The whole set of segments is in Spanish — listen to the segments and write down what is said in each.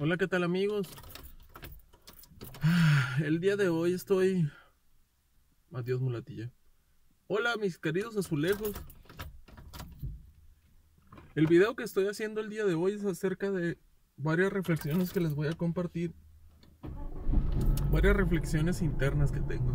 Hola, ¿qué tal amigos? El día de hoy estoy... Adiós, mulatilla. Hola, mis queridos azulejos. El video que estoy haciendo el día de hoy es acerca de varias reflexiones que les voy a compartir. Varias reflexiones internas que tengo.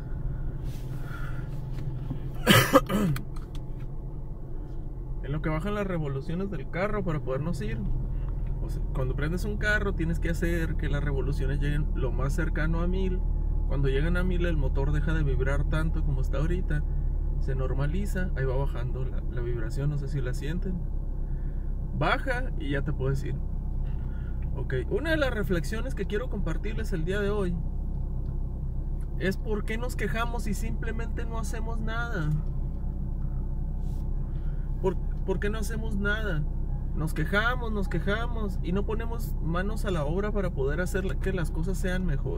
En lo que bajan las revoluciones del carro para podernos ir. O sea, cuando prendes un carro tienes que hacer que las revoluciones lleguen lo más cercano a 1000. Cuando llegan a 1000 el motor deja de vibrar tanto como está ahorita. Se normaliza, ahí va bajando la vibración, no sé si la sienten. Baja y ya te puedes ir. Ok, una de las reflexiones que quiero compartirles el día de hoy es por qué nos quejamos y simplemente no hacemos nada. ¿Por qué no hacemos nada? Nos quejamos y no ponemos manos a la obra para poder hacer que las cosas sean mejor.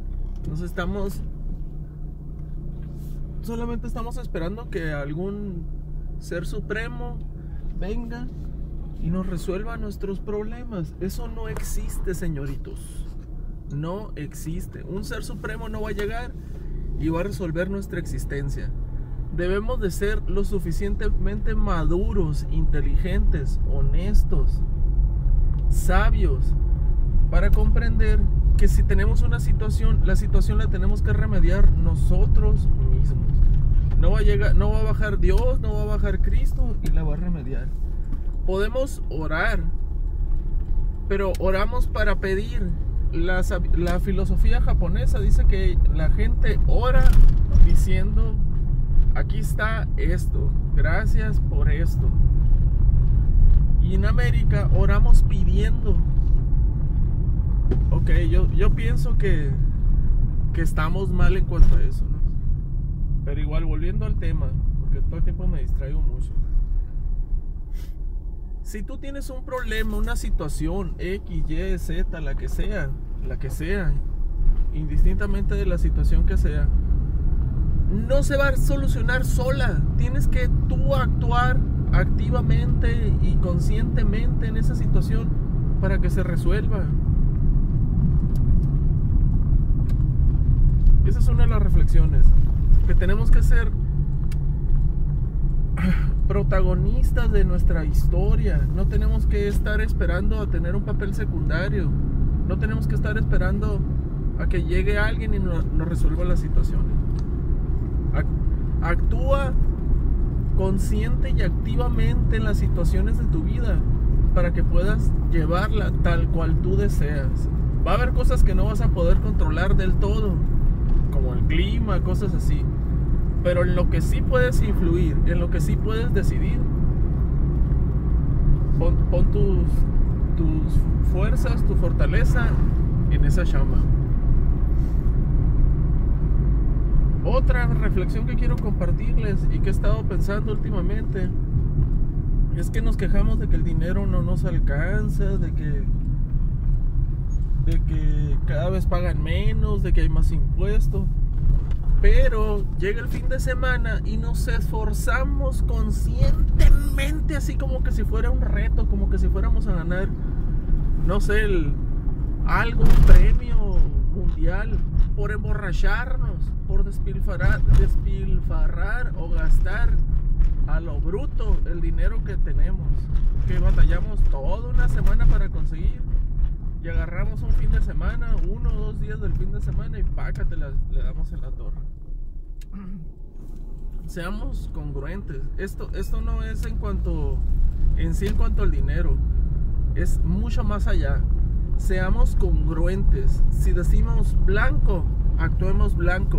Solamente estamos esperando que algún ser supremo venga y nos resuelva nuestros problemas. Eso no existe, señoritos. No existe. Un ser supremo no va a llegar y va a resolver nuestra existencia. Debemos de ser lo suficientemente maduros, inteligentes, honestos, sabios, para comprender que si tenemos una situación, la situación la tenemos que remediar nosotros mismos. No va a bajar Dios, no va a bajar Cristo y la va a remediar. Podemos orar, pero oramos para pedir. La filosofía japonesa dice que la gente ora diciendo: aquí está esto, gracias por esto. Y en América oramos pidiendo. Ok, yo pienso que estamos mal en cuanto a eso, ¿no? Pero igual, volviendo al tema, porque todo el tiempo me distraigo mucho. Si tú tienes un problema, una situación X, Y, Z, la que sea, indistintamente de la situación que sea, no se va a solucionar sola. Tienes que tú actuar activamente y conscientemente en esa situación para que se resuelva. Esa es una de las reflexiones, que tenemos que ser protagonistas de nuestra historia. No tenemos que estar esperando a tener un papel secundario. No tenemos que estar esperando a que llegue alguien y nos resuelva las situaciones. Actúa consciente y activamente en las situaciones de tu vida para que puedas llevarla tal cual tú deseas. Va a haber cosas que no vas a poder controlar del todo, como el clima, cosas así. Pero en lo que sí puedes influir, en lo que sí puedes decidir, pon tus fuerzas, tu fortaleza en esa llama. Otra reflexión que quiero compartirles y que he estado pensando últimamente es que nos quejamos de que el dinero no nos alcanza, de que cada vez pagan menos, de que hay más impuestos. Pero llega el fin de semana y nos esforzamos conscientemente, así como que si fuera un reto, como que si fuéramos a ganar, no sé, un premio mundial, por emborracharnos, por despilfarrar o gastar a lo bruto el dinero que tenemos, que batallamos toda una semana para conseguir, y agarramos un fin de semana, 1 o 2 días del fin de semana y pácate, le damos en la torre. Seamos congruentes. Esto no es en cuanto al dinero, es mucho más allá. Seamos congruentes. Si decimos blanco, actuemos blanco.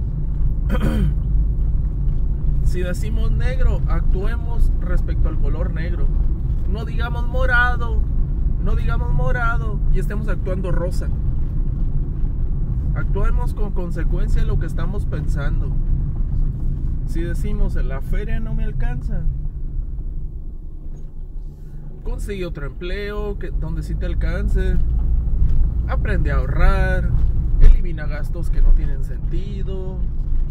Si decimos negro, actuemos respecto al color negro. No digamos morado y estemos actuando rosa. Actuemos con consecuencia de lo que estamos pensando. Si decimos la feria no me alcanza, consigue otro empleo donde sí te alcance. Aprende a ahorrar. Elimina gastos que no tienen sentido.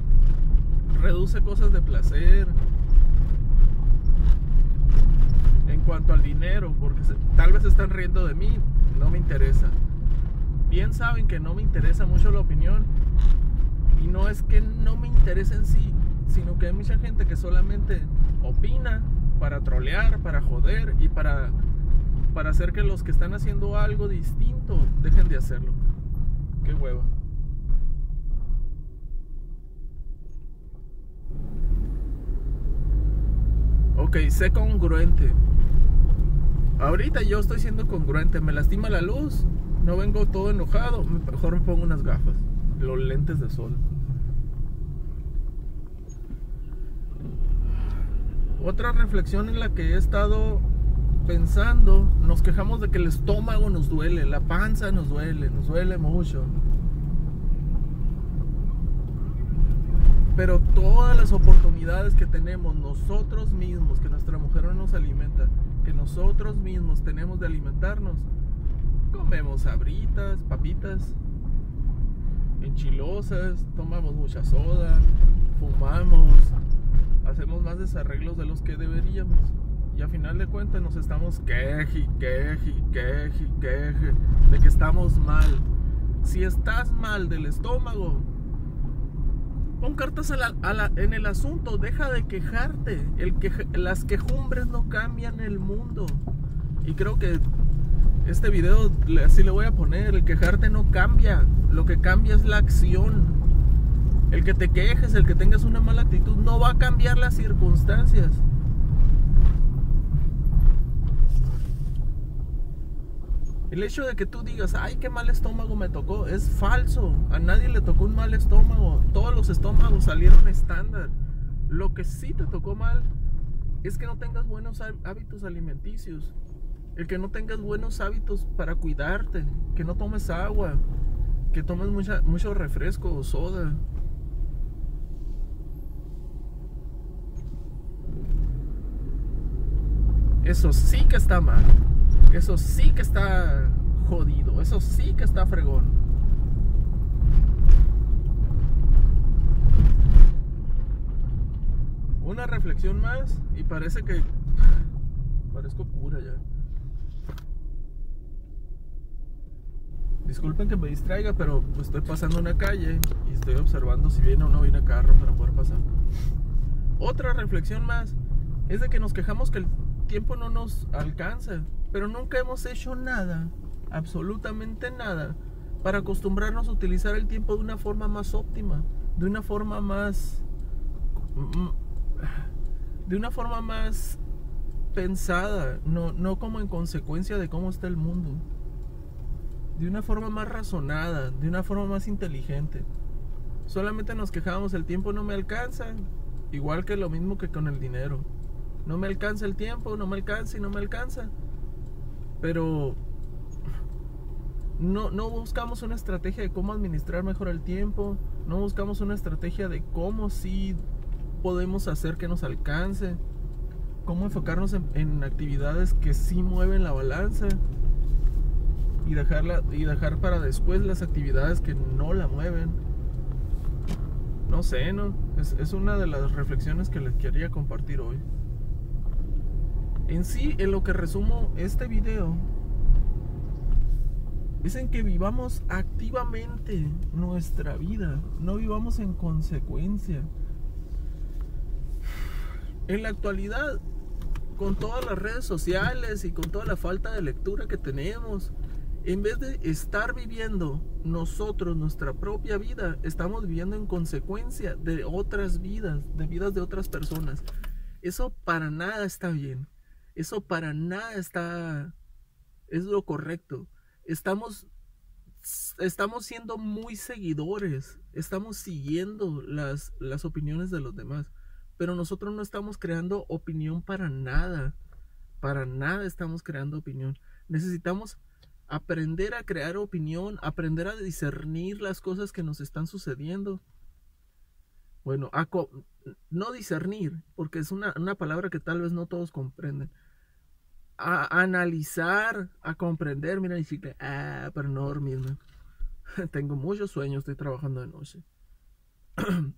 Reduce cosas de placer. en cuanto al dinero, porque tal vez están riendo de mí, no me interesa. Bien saben que no me interesa mucho la opinión, y no es que no me interese en sí, sino que hay mucha gente que solamente opina para trolear, para joder y para hacer que los que están haciendo algo distinto dejen de hacerlo. Qué hueva. Ok, sé congruente. Ahorita yo estoy siendo congruente. Me lastima la luz, no vengo todo enojado, mejor me pongo unas gafas, los lentes de sol. Otra reflexión en la que he estado pensando, nos quejamos de que el estómago nos duele, la panza nos duele mucho. Pero todas las oportunidades que tenemos nosotros mismos, que nuestra mujer no nos alimenta, que nosotros mismos tenemos de alimentarnos, comemos sabritas, papitas, enchilosas, tomamos mucha soda, fumamos, hacemos más desarreglos de los que deberíamos. Y a final de cuentas nos estamos queje de que estamos mal. Si estás mal del estómago, pon cartas en el asunto, deja de quejarte. Las quejumbres no cambian el mundo. Y creo que este video así le voy a poner: el quejarte no cambia, lo que cambia es la acción. El que te quejes, el que tengas una mala actitud, no va a cambiar las circunstancias. El hecho de que tú digas, ay, qué mal estómago me tocó, es falso. A nadie le tocó un mal estómago. Todos los estómagos salieron estándar. Lo que sí te tocó mal es que no tengas buenos hábitos alimenticios. El que no tengas buenos hábitos para cuidarte. Que no tomes agua. Que tomes mucho refresco o soda. Eso sí que está mal. Eso sí que está jodido. Eso sí que está fregón. Una reflexión más y parece que parezco cura ya. Disculpen que me distraiga, pero estoy pasando una calle y estoy observando si viene o no viene carro para poder pasar. Otra reflexión más es de que nos quejamos que el tiempo no nos alcanza, pero nunca hemos hecho nada, absolutamente nada, para acostumbrarnos a utilizar el tiempo de una forma más óptima, de una forma más pensada, no como en consecuencia de cómo está el mundo, de una forma más razonada, de una forma más inteligente. Solamente nos quejamos, el tiempo no me alcanza, igual que lo mismo que con el dinero. No me alcanza el tiempo, no me alcanza y no me alcanza. Pero no buscamos una estrategia de cómo administrar mejor el tiempo. No buscamos una estrategia de cómo sí podemos hacer que nos alcance. Cómo enfocarnos en actividades que sí mueven la balanza. Y dejar para después las actividades que no la mueven. No sé, ¿no? Es una de las reflexiones que les quería compartir hoy. En sí, en lo que resumo este video, es en que vivamos activamente nuestra vida, no vivamos en consecuencia. En la actualidad, con todas las redes sociales y con toda la falta de lectura que tenemos, en vez de estar viviendo nosotros nuestra propia vida, estamos viviendo en consecuencia de otras vidas, de vidas de otras personas. Eso para nada está bien. Eso para nada es lo correcto. Estamos siendo muy seguidores. Estamos siguiendo las opiniones de los demás. Pero nosotros no estamos creando opinión para nada. Para nada estamos creando opinión. Necesitamos aprender a crear opinión, aprender a discernir las cosas que nos están sucediendo. Bueno, no discernir, porque es una palabra que tal vez no todos comprenden. A analizar, a comprender. Mira el chicle, pero no dormirme. Tengo muchos sueños, estoy trabajando de noche.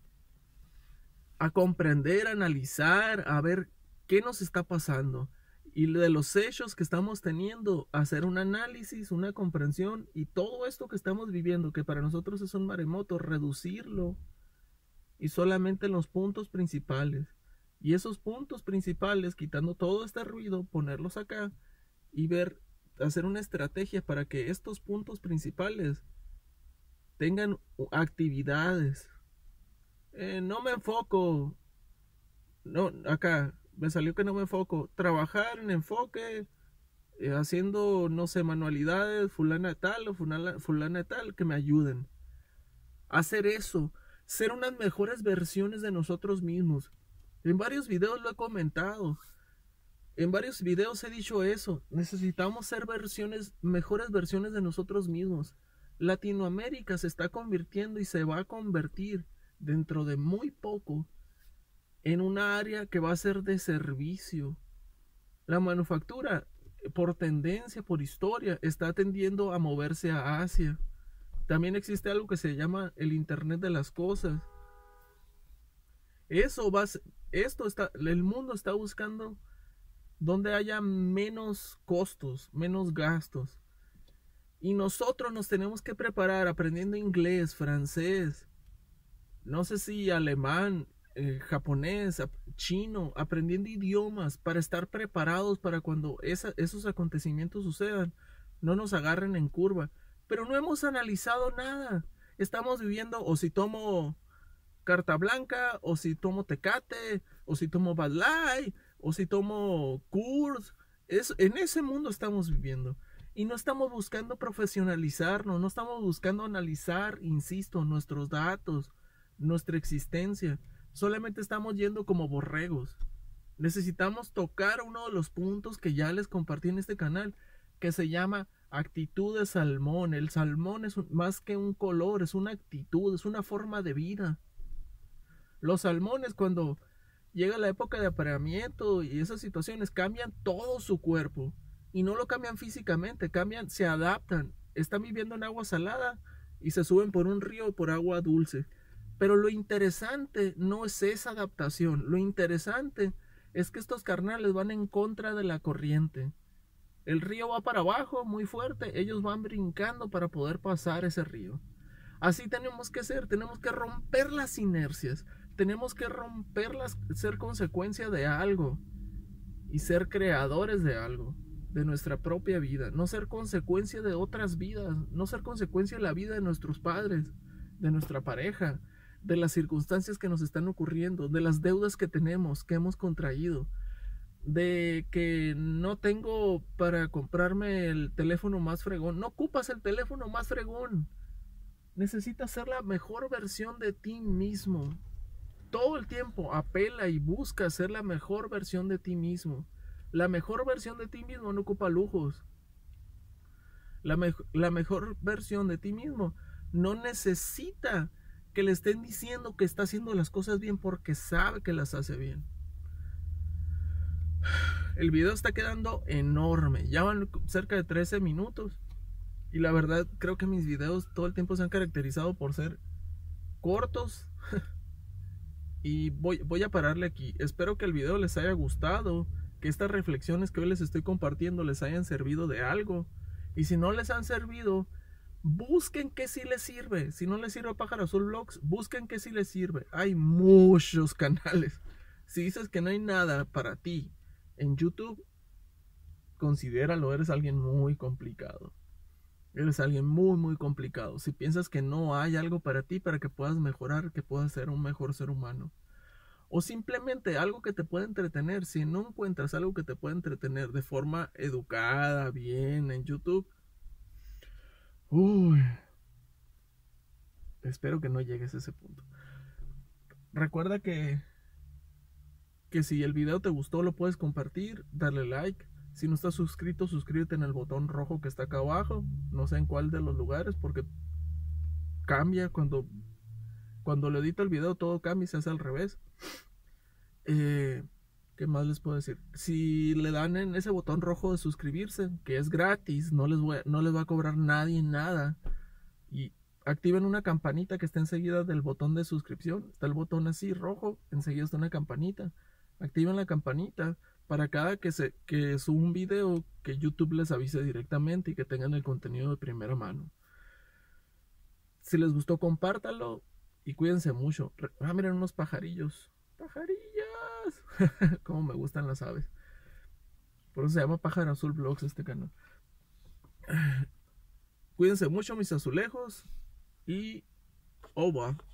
A comprender, a analizar, a ver qué nos está pasando. y de los hechos que estamos teniendo, hacer un análisis, una comprensión, y todo esto que estamos viviendo, que para nosotros es un maremoto, reducirlo y solamente los puntos principales. Y esos puntos principales, quitando todo este ruido, ponerlos acá y ver, hacer una estrategia para que estos puntos principales tengan actividades. No me enfoco, no, acá me salió que no me enfoco. Trabajar en enfoque, haciendo, no sé, manualidades, fulana tal o fulana tal, que me ayuden. Hacer eso, ser unas mejores versiones de nosotros mismos. En varios videos lo he comentado. En varios videos he dicho eso. Necesitamos ser mejores versiones de nosotros mismos. Latinoamérica se está convirtiendo y se va a convertir dentro de muy poco en una área que va a ser de servicio. La manufactura, por tendencia, por historia, está tendiendo a moverse a Asia. También existe algo que se llama el Internet de las cosas. El mundo está buscando donde haya menos costos, menos gastos. Y nosotros nos tenemos que preparar aprendiendo inglés, francés, no sé si alemán, japonés, chino, aprendiendo idiomas para estar preparados para cuando esos acontecimientos sucedan, no nos agarren en curva. Pero no hemos analizado nada. Estamos viviendo o si tomo carta blanca, o si tomo Tecate, o si tomo Bud Light, o si tomo Coors. En ese mundo estamos viviendo. Y no estamos buscando profesionalizarnos, no estamos buscando analizar, insisto, nuestros datos, nuestra existencia. Solamente estamos yendo como borregos. Necesitamos tocar uno de los puntos que ya les compartí en este canal, que se llama actitud de salmón. El salmón es más que un color, es una actitud, es una forma de vida. Los salmones, cuando llega la época de apareamiento y esas situaciones, cambian todo su cuerpo. Y no lo cambian físicamente, se adaptan. Están viviendo en agua salada y se suben por un río por agua dulce. Pero lo interesante no es esa adaptación. Lo interesante es que estos carnales van en contra de la corriente. El río va para abajo muy fuerte, ellos van brincando para poder pasar ese río. Así tenemos que ser, tenemos que romper las inercias, tenemos que ser consecuencia de algo y ser creadores de algo, de nuestra propia vida, no ser consecuencia de otras vidas, no ser consecuencia de la vida de nuestros padres, de nuestra pareja, de las circunstancias que nos están ocurriendo, de las deudas que tenemos, que hemos contraído, de que no tengo para comprarme el teléfono más fregón. No ocupas el teléfono más fregón. Necesitas ser la mejor versión de ti mismo. Todo el tiempo apela y busca ser la mejor versión de ti mismo. La mejor versión de ti mismo no ocupa lujos. La mejor versión de ti mismo no necesita que le estén diciendo que está haciendo las cosas bien, porque sabe que las hace bien. El video está quedando enorme. Ya van cerca de 13 minutos. Y la verdad, creo que mis videos todo el tiempo se han caracterizado por ser cortos. Y voy a pararle aquí. Espero que el video les haya gustado, que estas reflexiones que hoy les estoy compartiendo les hayan servido de algo. Y si no les han servido, busquen qué sí les sirve. Si no les sirve a Pájaro Azul Vlogs, busquen qué sí les sirve. Hay muchos canales. Si dices que no hay nada para ti en YouTube, considéralo, eres alguien muy complicado. Eres alguien muy, muy complicado. Si piensas que no hay algo para ti, para que puedas mejorar, que puedas ser un mejor ser humano. O simplemente algo que te pueda entretener. Si no encuentras algo que te pueda entretener de forma educada, bien, en YouTube, espero que no llegues a ese punto. Recuerda que si el video te gustó, lo puedes compartir, darle like. Si no estás suscrito, suscríbete en el botón rojo que está acá abajo. No sé en cuál de los lugares, porque cambia cuando lo edito el video, todo cambia y se hace al revés. ¿Qué más les puedo decir? Si le dan en ese botón rojo de suscribirse, que es gratis, no les va a cobrar nadie nada, y activen una campanita que está enseguida del botón de suscripción. Está el botón así rojo, enseguida está una campanita. Activen la campanita para cada que suba un video, que YouTube les avise directamente y que tengan el contenido de primera mano. Si les gustó, compártalo y cuídense mucho. Miren unos pajarillos. ¡Pajarillas! Como me gustan las aves. Por eso se llama Pájaro Azul Vlogs este canal. Cuídense mucho, mis azulejos. Y... ¡Ova!